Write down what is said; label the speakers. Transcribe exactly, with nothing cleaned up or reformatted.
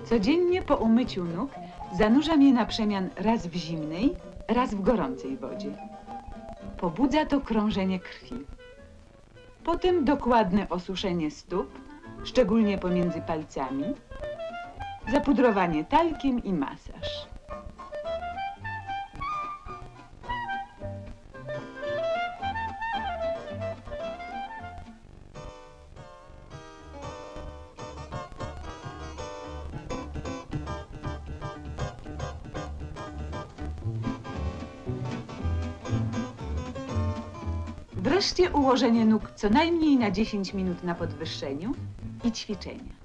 Speaker 1: Codziennie po umyciu nóg zanurzam je na przemian raz w zimnej, raz w gorącej wodzie. Pobudza to krążenie krwi. Potem dokładne osuszenie stóp, szczególnie pomiędzy palcami, zapudrowanie talkiem i masaż. Wreszcie ułożenie nóg co najmniej na dziesięć minut na podwyższeniu i ćwiczenia.